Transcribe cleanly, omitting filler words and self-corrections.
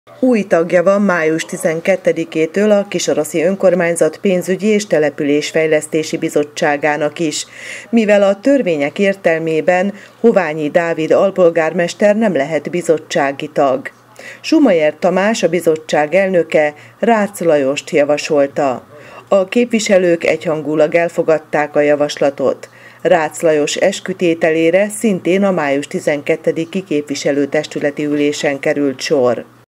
Új tagja van május 12-től a Kisaraszi Önkormányzat Pénzügyi és Településfejlesztési Bizottságának is, mivel a törvények értelmében Hoványi Dávid alpolgármester nem lehet bizottsági tag. Schumayer Tamás, a bizottság elnöke, Rácz Lajost javasolta. A képviselők egyhangúlag elfogadták a javaslatot. Rácz Lajos eskütételére szintén a május 12-i képviselőtestületi ülésen került sor.